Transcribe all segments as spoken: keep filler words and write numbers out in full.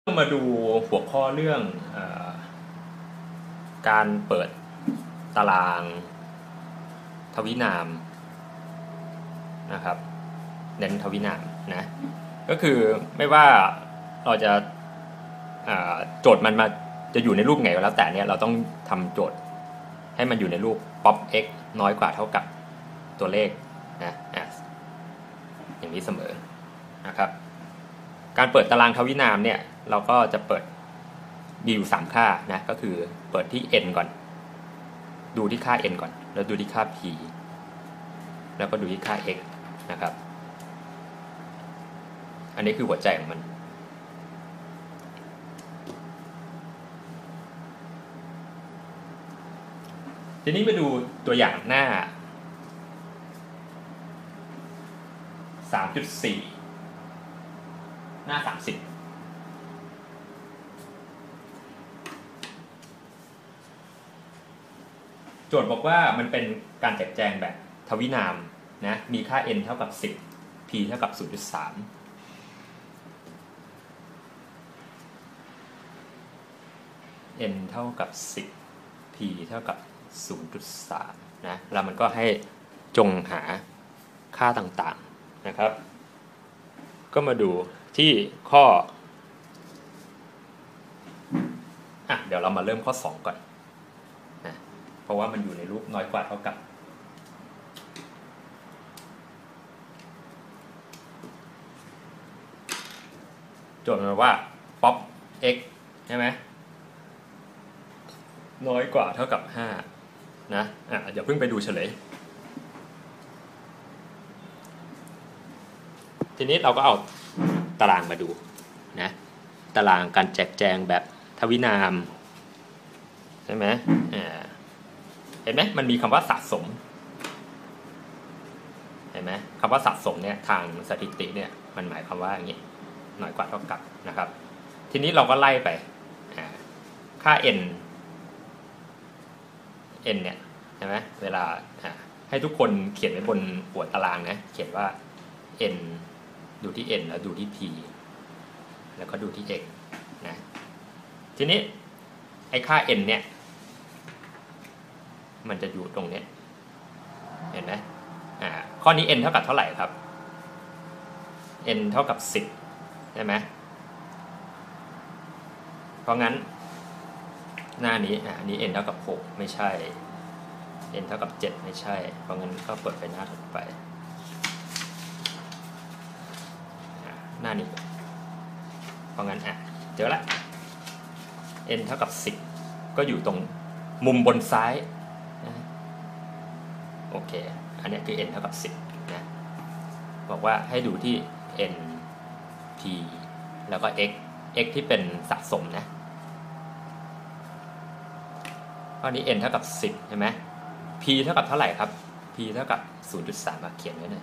มาดูหัวข้อเรื่องเออการเปิดตารางทวินามนะครับเน้นทวินามนะก็คือไม่ว่าเราจะโจทย์มันมาจะอยู่ในรูปไงก็แล้วแต่เนี่ยเราต้องทำโจทย์ให้มันอยู่ในรูป pop x น้อยกว่าเท่ากับตัวเลขนะอย่างนี้เสมอนะครับการเปิดตารางทวินามเนี่ยเราก็จะเปิดมีอยู่สามค่านะก็คือเปิดที่ n ก่อนดูที่ค่า n ก่อนแล้วดูที่ค่า p แล้วก็ดูที่ค่า x นะครับอันนี้คือหัวใจของมันทีนี้มาดูตัวอย่างหน้า สามจุดสี่ หน้าสามสิบโจทย์บอกว่ามันเป็นการแจกแจงแบบทวินามนะมีค่า n เท่ากับสิบ p เท่ากับ ศูนย์จุดสาม n เท่ากับสิบ p เท่ากับ ศูนย์จุดสาม นะแล้วมันก็ให้จงหาค่าต่างๆนะครับก็มาดูที่ข้ออ่ะเดี๋ยวเรามาเริ่มข้อสองก่อนนะเพราะว่ามันอยู่ในรูปน้อยกว่าเท่ากับโจทย์มาว่า pop x ใช่ไหมน้อยกว่าเท่ากับห้านะอ่ะเดี๋ยวเพิ่งไปดูเฉลยทีนี้เราก็เอาตารางมาดูนะตารางการแจกแจงแบบทวินามใช่ไหมอ่าเห็นไหมมันมีคำว่าสะสมเห็นไหมคำว่าสะสมเนี่ยทางสถิติเนี่ยมันหมายความว่าอย่างนี้น้อยกว่าเท่ากับนะครับทีนี้เราก็ไล่ไปค่า n n เนี่ยใช่ไหมเวลาให้ทุกคนเขียนไว้บนหัวตารางนะเขียนว่า n ดูที่ n แล้วดูที่ p แล้วก็ดูที่ x นะทีนี้ไอ้ค่า n เนี่ยมันจะอยู่ตรงนี้เห็นไหมอ่าข้อนี้ n เท่ากับเท่าไหร่ครับ n เท่ากับสิบใช่ไหมเพราะงั้นหน้านี้อ่านี้ n เท่ากับหกไม่ใช่ n เท่ากับเจ็ดไม่ใช่เพราะงั้นก็เปิดไปหน้าถัดไปหน้านี้เพราะงั้นอ่ะเจอละ n เท่ากับสิบก็อยู่ตรงมุมบนซ้ายนะโอเคอันนี้คือ n เท่ากับสิบนะบอกว่าให้ดูที่ n p แล้วก็ x x ที่เป็นสะสมนะข้อนี้ n เท่ากับสิบใช่ไหม p เท่ากับเท่าไหร่ครับ p เท่ากับ ศูนย์จุดสาม มาเขียนไว้หน่อย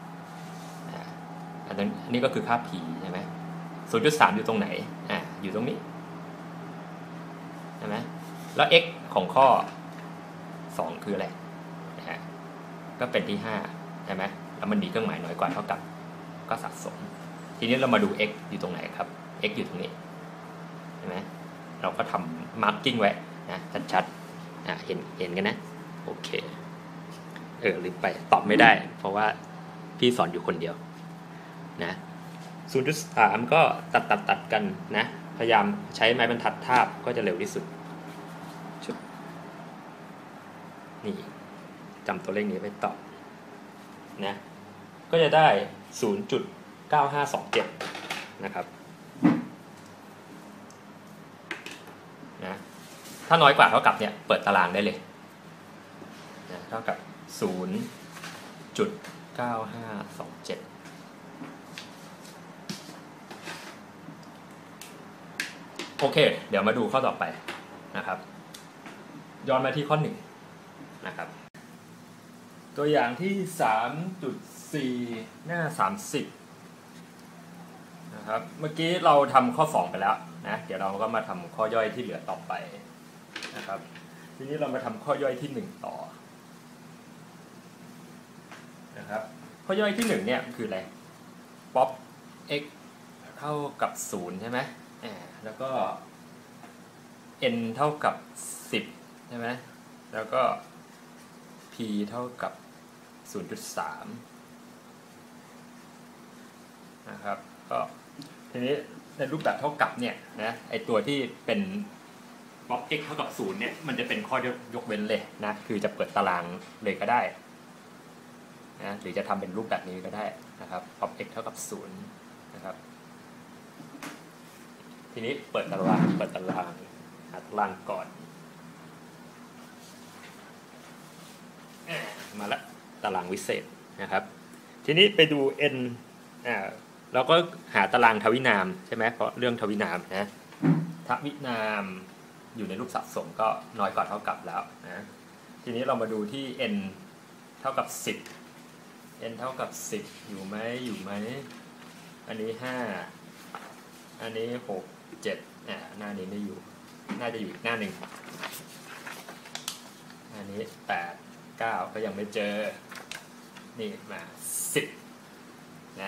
อันนี้อันนี้ก็คือค่า p ใช่ไหม ศูนย์จุดสาม อยู่ตรงไหนอ่าอยู่ตรงนี้ใช่ไหมแล้ว x ของข้อสองคืออะไรนะฮะก็เป็นที่ห้าใช่ไหมแล้วมันมีเครื่องหมายน้อยกว่าเท่ากับก็สะสมทีนี้เรามาดู x อยู่ตรงไหนครับ x อยู่ตรงนี้ใช่ไหมเราก็ทำ marking ไว้นะชัดๆอ่าเห็นเห็นกันนะโอเคเออลืมไปตอบไม่ได้เพราะว่าพี่สอนอยู่คนเดียวนะ ศูนย์จุดสาม ก็ตัดตัดตัดกันนะพยายามใช้ไม้บรรทัดทาบก็จะเร็วที่สุดนี่จำตัวเลขนี้ไว้ตอบนะก็จะได้ ศูนย์จุดเก้าห้าสองเจ็ด นะครับนะถ้าน้อยกว่าเท่ากับเนี่ยเปิดตารางได้เลยนะเท่ากับ ศูนย์จุดเก้าห้าสองเจ็ด โอเคเดี๋ยวมาดูข้อต่อไปนะครับย้อนมาที่ข้อหนึ่งนะครับตัวอย่างที่ สามจุดสี่ หน้าสามสิบนะครับเมื่อกี้เราทำข้อสองไปแล้วนะเดี๋ยวเราก็มาทำข้อย่อยที่เหลือต่อไปนะครับทีนี้เรามาทำข้อย่อยที่หนึ่งต่อนะครับข้อย่อยที่หนึ่งเนี่ยคืออะไร pop x เท่ากับศูนย์ใช่ไหมแล้วก็ n เท่ากับสิบใช่ไหมแล้วก็ p เท่ากับ ศูนย์จุดสาม นะครับก็ทีนี้ในรูปแบบเท่ากับเนี่ยนะไอตัวที่เป็นป๊อป x เท่ากับศูนย์เนี่ยมันจะเป็นข้อยกเว้นเลยนะคือจะเปิดตารางเลยก็ได้นะหรือจะทำเป็นรูปแบบนี้ก็ได้นะครับป๊อป x เท่ากับศูนย์นะครับทีนี้เปิดตารางเปิดตารางหาตารางก่อนมาละตารางวิเศษนะครับทีนี้ไปดู n อ่าเราก็หาตารางทวินามใช่ไหมเพราะเรื่องทวินามนะทวินามอยู่ในรูปสะสมก็น้อยกว่าเท่ากับแล้วนะทีนี้เรามาดูที่ n เท่ากับสิบ n เท่ากับสิบอยู่ไหมอยู่ไหมอันนี้ห้าอันนี้หกเจ็ดอ่าหน้านี้ไม่อยู่น่าจะอยู่อีกหน้าหนึ่งอันนี้แปดเก้าก็ยังไม่เจอนี่มาสิบนะ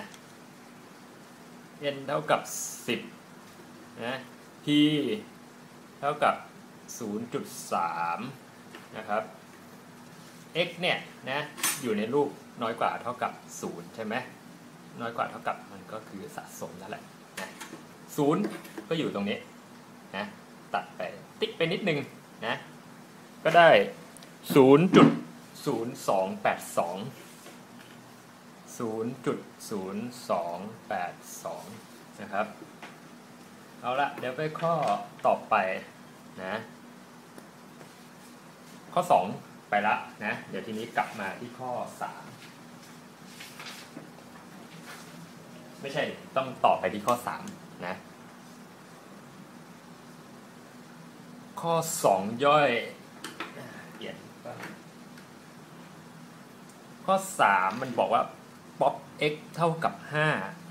n เท่ากับสิบนะ p เท่ากับ ศูนย์จุดสาม นะครับ x เนี่ยนะอยู่ในรูปน้อยกว่าเท่ากับศูนย์ใช่ไหมน้อยกว่าเท่ากับมันก็คือสะสมแล้วแหละนะศูนย์ก็อยู่ตรงนี้นะตัดไปติ๊กไปนิดนึงนะก็ได้ ศูนย์จุดศูนย์สองแปดสอง ศูนย์จุดศูนย์สองแปดสอง นะครับเอาละเดี๋ยวไปข้อต่อไปนะข้อสองไปละนะเดี๋ยวทีนี้กลับมาที่ข้อสามไม่ใช่ต้องต่อไปที่ข้อสามนะข้อสองย่อยเปลี่ยนข้อสามมันบอกว่าป๊อป x เท่ากับห้า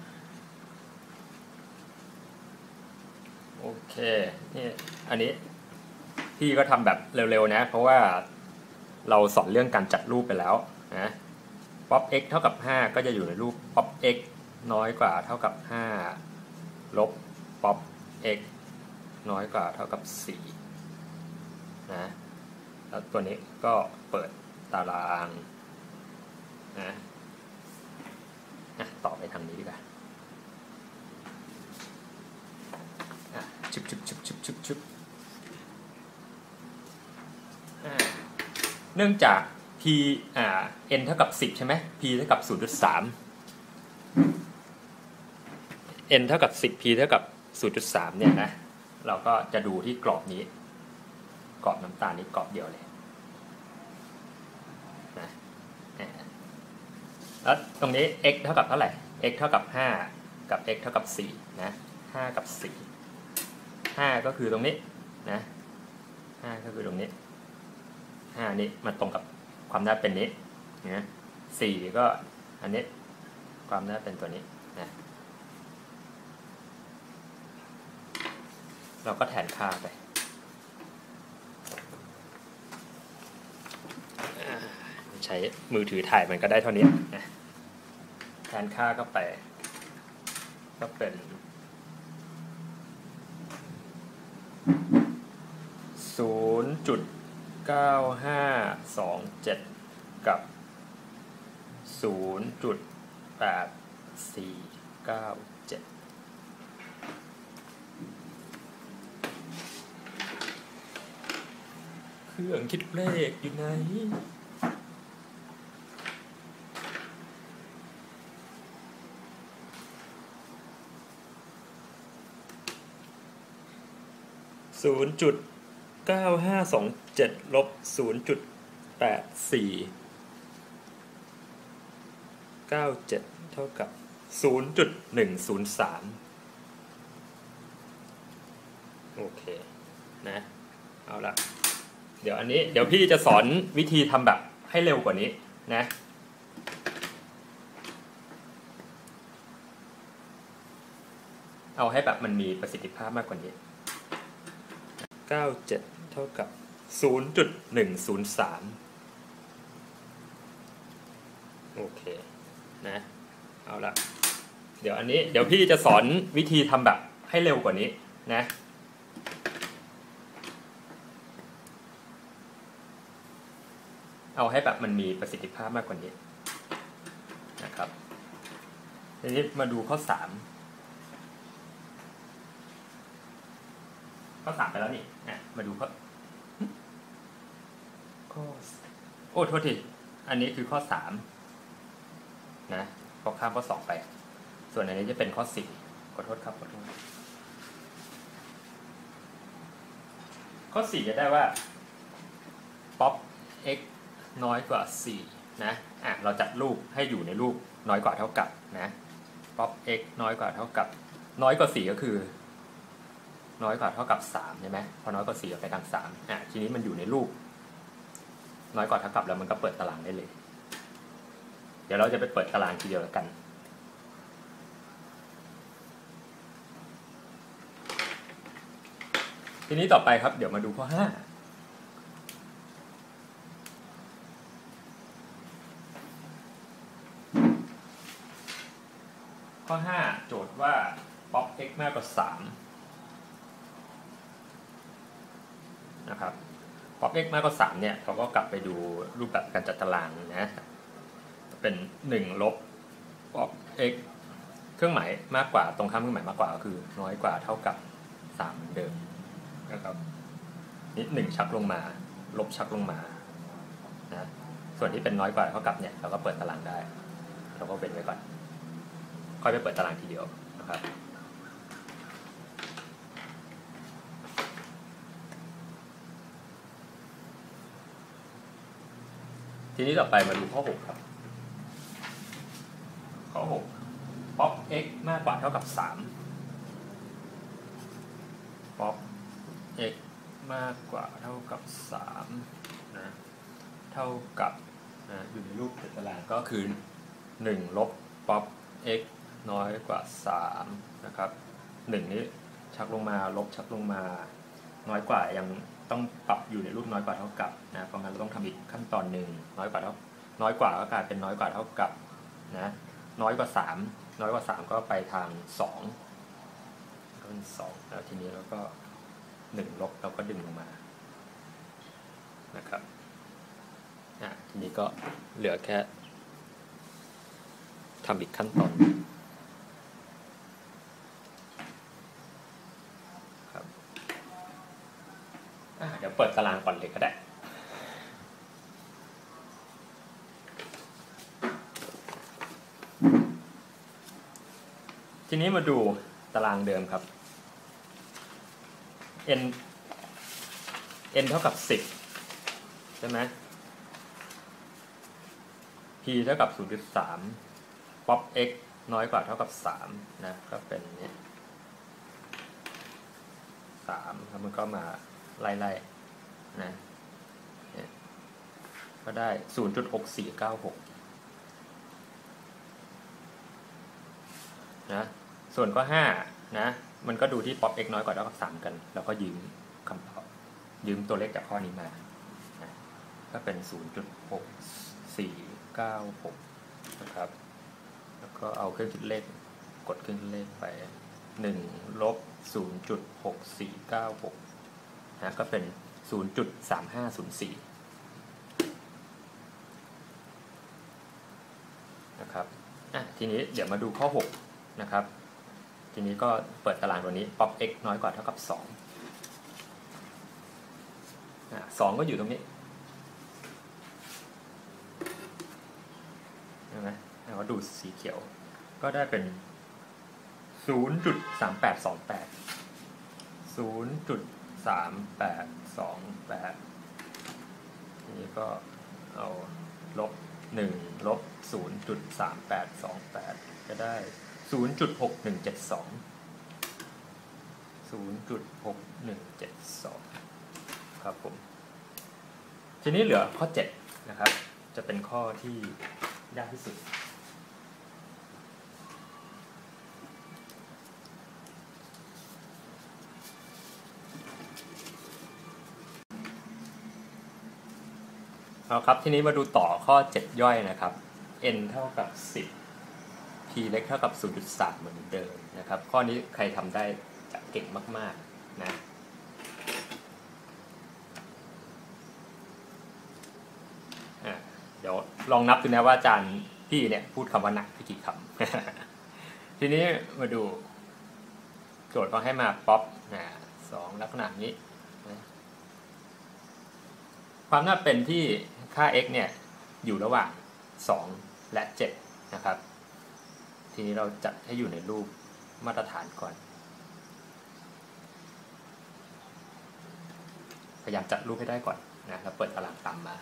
โอเคนี่อันนี้พี่ก็ทำแบบเร็วๆนะเพราะว่าเราสอนเรื่องการจัดรูปไปแล้วนะป๊อป x เท่ากับห้าก็จะอยู่ในรูปป๊อป x น้อยกว่าเท่ากับห้าลบป๊อป x น้อยกว่าเท่ากับสี่นะแล้วตัวนี้ก็เปิดตารางนะต่อไปทางนี้ดีกว่าชุบชุบชุบชุบชุบชุบเนื่องจาก p อ่า n เท่ากับสิบใช่ไหม p เท่ากับ ศูนย์จุดสาม n เท่ากับสิบ p เท่ากับ ศูนย์จุดสาม เนี่ยนะเราก็จะดูที่กรอบนี้กรอบน้ำตาลนี้กรอบเดียวเลยนะแล้วตรงนี้ x เท่ากับเท่าไหร่ x เท่ากับห้ากับ x เท่ากับสี่นะห้ากับสี่ห้าก็คือตรงนี้นะห้าก็คือตรงนี้ห้านี้มันตรงกับความน่าเป็นนี้นะสี่ก็อันนี้ความน่าเป็นตัวนี้นะเราก็แทนค่าไปใช้มือถือถ่ายมันก็ได้เท่านี้นะแทนค่าก็ไปก็เป็นศูนย์จุดเก้าห้าสองเจ็ดกับศูนย์จุดแปดสี่เก้าเจ็ดเครื่องคิดเลขอยู่ไหนศูนย์จุดเก้าห้าสองเจ็ดลบศูนย์จุดแปดสี่เก้าเจ็ดเท่ากับศูนย์จุดหนึ่งศูนย์สามโอเคนะเอาละเดี๋ยวอันนี้เดี๋ยวพี่จะสอนวิธีทำแบบให้เร็วกว่านี้นะเอาให้แบบมันมีประสิทธิภาพมากกว่านี้เก้าเจ็ดเท่ากับ ศูนย์จุดหนึ่งศูนย์สาม โอเคนะเอาละเดี๋ยวอันนี้เดี๋ยวพี่จะสอนวิธีทำแบบให้เร็วกว่านี้นะเอาให้แบบมันมีประสิทธิภาพมากกว่านี้นะครับทีนี้มาดูข้อสามข้อสามไปแล้วนี่อ่ะมาดูข้อข้อโอ้โทษทีอันนี้คือข้อสามนะพอข้ามข้อสองไปส่วนอันนี้จะเป็นข้อสี่ขอโทษครับขอโทษข้อสี่จะได้ว่า pop x น้อยกว่าสี่นะอ่ะเราจัดรูปให้อยู่ในรูปน้อยกว่าเท่ากับนะ pop x น้อยกว่าเท่ากับน้อยกว่าสี่ก็คือน้อยกว่าเท่ากับสามใช่ไหมพอน้อยกว่าสี่ไปทางสามอ่ะทีนี้มันอยู่ในรูปน้อยกว่าเท่ากับแล้วมันก็เปิดตารางได้เลยเดี๋ยวเราจะไปเปิดตารางทีเดียวกันทีนี้ต่อไปครับเดี๋ยวมาดูข้อห้าข้อห้าโจทย์ว่า pop x มากกว่าสามนะครับ pop x มากกว่าสามเนี่ยเราก็กลับไปดูรูปแบบการจัดตารางนะเป็นหนึ่งลบ pop x เครื่องหมายมากกว่าตรงข้ามเครื่องหมายมากกว่าก็คือน้อยกว่าเท่ากับสามเหมือนเดิมนะครับนี่หนึ่งชักลงมาลบชักลงมานะส่วนที่เป็นน้อยกว่าเท่ากับเนี่ยเราก็เปิดตารางได้เราก็เว้นไว้ก่อนค่อยไปเปิดตารางทีเดียวนะครับทีนี้ต่อไปมาดูข้อหกครับข้อหก pop x มากกว่าเท่ากับสาม pop x มากกว่าเท่ากับสามนะเท่ากับนะอยู่ในรูปตารางก็คือหนึ่งลบ pop x น้อยกว่าสามนะครับหนึ่งนี้ชักลงมาลบชักลงมาน้อยกว่ายังต้องปรับอยู่ในรูปน้อยกว่าเท่ากับนะเพราะงั้นเราต้องทำอีกขั้นตอนหนึ่งน้อยกว่าเท่าน้อยกว่าก็กลายเป็นน้อยกว่าเท่ากับนะน้อยกว่าสามน้อยกว่าสามก็ไปทางสองก็เป็นสองแล้วทีนี้เราก็หนึ่งลบเราก็ดึงลงมานะครับอ่ะทีนี้ก็เหลือแค่ทำอีกขั้นตอนครับอ่ะเดี๋ยวเปิดตารางก่อนเลยก็ได้ทีนี้มาดูตารางเดิมครับ n n เท่ากับสิบใช่ไหม p เท่ากับ ศูนย์จุดสาม pop x น้อยกว่าเท่ากับสามนะก็เป็นนี้สามแล้วมันก็มาไล่ๆนะเนี่ยก็ได้ ศูนย์จุดหกสี่เก้าหก นะส่วนข้อห้านะมันก็ดูที่ pop x น้อยกว่าเท่ากับสามกันแล้วก็ยืมคำตอบยืมตัวเลขจากข้อนี้มานะก็เป็น ศูนย์จุดหกสี่เก้าหก นะครับแล้วก็เอาเครื่องคิดเลขกดเครื่องคิดเลขไปหนึ่งลบ ศูนย์จุดหกสี่เก้าหก นะก็เป็น ศูนย์จุดสามห้าศูนย์สี่ นะครับอ่ะทีนี้เดี๋ยวมาดูข้อหกนะครับทีนี้ก็เปิดตารางตัวนี้ pop x น้อยกว่าเท่ากับสองอ่ะสองก็อยู่ตรงนี้ใช่ไหมแล้วก็ดูสีเขียวก็ได้เป็น ศูนย์จุดสามแปดสองแปด ศูนย์จุดสามแปดสองแปด ทีนี้ก็เอาลบหนึ่งลบ ศูนย์จุดสามแปดสองแปด จะได้ ศูนย์จุดหกหนึ่งเจ็ดสอง ศูนย์จุดหกหนึ่งเจ็ดสอง ครับผมทีนี้เหลือข้อเจ็ดนะครับจะเป็นข้อที่ยากที่สุดเอาครับทีนี้มาดูต่อข้อเจ็ดย่อยนะครับ n เท่ากับสิบ p เล็กเท่ากับ ศูนย์จุดสาม เหมือนเดิมนะครับข้อนี้ใครทำได้จะเก่งมากๆนะอ่ะเดี๋ยวลองนับดูนะว่าอาจารย์พี่เนี่ยพูดคำว่าหนักไปกี่คำ ทีนี้มาดูโจทย์เขาให้มาป๊อปนะสองลักษณะนี้นะความน่าเป็นที่ค่า x เนี่ยอยู่ระหว่างสองและเจ็ดนะครับทีนี้เราจัดให้อยู่ในรูปมาตรฐานก่อนพยายามจัดรูปให้ได้ก่อนนะแล้วเปิดตารางตามมา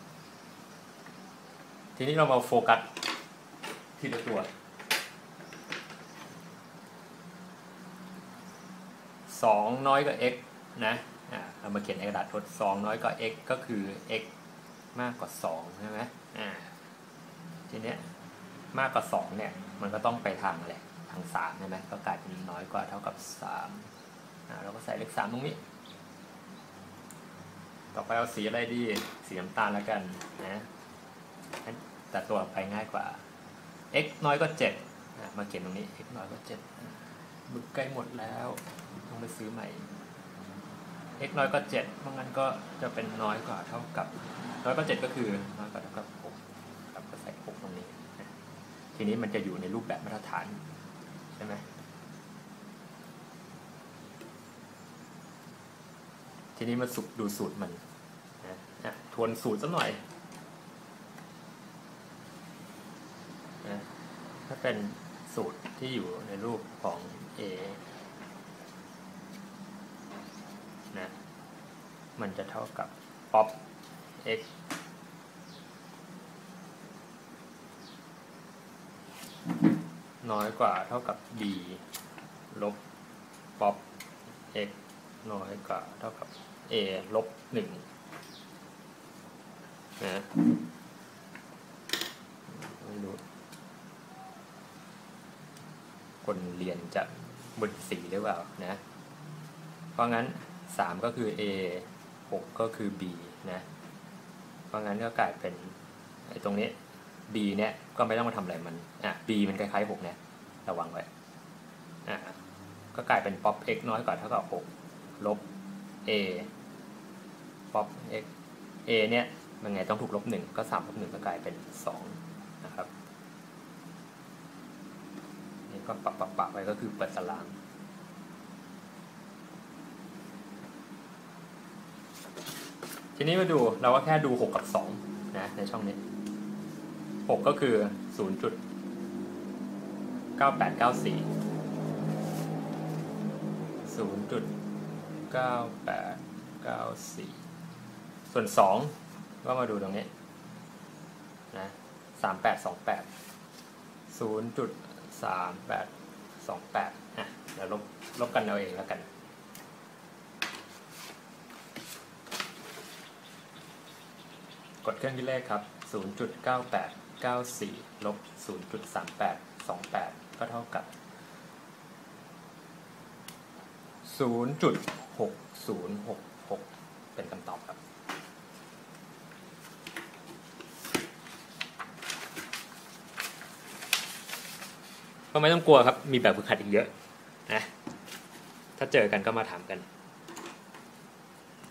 ทีนี้เรามาโฟกัสทีละตัวสองน้อยกว่า x นะอ่าเรามาเขียนในกระดาษทดสองน้อยกว่า x ก็คือ x มากกว่าสองใช่ไหมอ่าทีเนี้ยมากกว่าสองเนี่ยมันก็ต้องไปทางอะไรทางสามใช่ไหมก็กลายเป็นน้อยกว่าเท่ากับสามอ่าเราก็ใส่เลขสามตรงนี้ต่อไปเอาสีอะไรดีสีน้ำตาลแล้วกันนะแต่ตัวไปง่ายกว่า x น้อยกว่าเจ็ดมาเขียนตรงนี้ x น้อยกว่าเจ็ดบึกใกล้หมดแล้วต้องไปซื้อใหม่ x น้อยกว่าเจ็ดเพราะงั้นก็จะเป็นน้อยกว่าเท่ากับน้อยกว่าเจ็ดก็คือน้อยกว่าเท่ากับหกกับก็ใส่หกตรงนี้ทีนี้มันจะอยู่ในรูปแบบมาตรฐานใช่ไหมทีนี้มาสุดดูสูตรมันนะทวนสูตรสักหน่อยนะถ้าเป็นสูตรที่อยู่ในรูปของ a นะมันจะเท่ากับ pop x น้อยกว่าเท่ากับ b ลบ pop x น้อยกว่าเท่ากับ a ลบหนึ่งนะไม่รู้คนเรียนจะบนสีหรือเปล่านะเพราะงั้นสามก็คือ a หกก็คือ b นะเพราะงั้นก็กลายเป็นไอ้ตรงนี้ b เนี่ยก็ไม่ต้องมาทำอะไรมันอ่ะ b มันคล้ายๆหกเนี่ยระวังไว้อ่ะก็กลายเป็น pop x น้อยกว่าเท่ากับหกลบ a pop x a เนี่ยมันไงต้องถูกลบหนึ่งก็สามลบหนึ่งก็กลายเป็นสองนะครับนี่ก็ปะปะปะไว้ก็คือเปิดตารางทีนี้มาดูเราก็แค่ดูหกกับสองนะในช่องนี้หกก็คือ ศูนย์จุดเก้าแปดเก้าสี่ ศูนย์จุดเก้าแปดเก้าสี่ ส่วนสองก็มาดูตรงนี้นะสามแปดสองแปด ศูนย์จุดสามแปดสองแปดอ่ะเดี๋ยวลบลบกันเอาเองแล้วกันกดเครื่องคิดเลขครับ ศูนย์จุดเก้าแปดเก้าสี่ ลบ ศูนย์จุดสามแปดสองแปด ก็เท่ากับ ศูนย์จุดหกศูนย์หกหก เป็นคำตอบครับก็ไม่ต้องกลัวครับมีแบบฝึกหัดอีกเยอะนะถ้าเจอกันก็มาถามกัน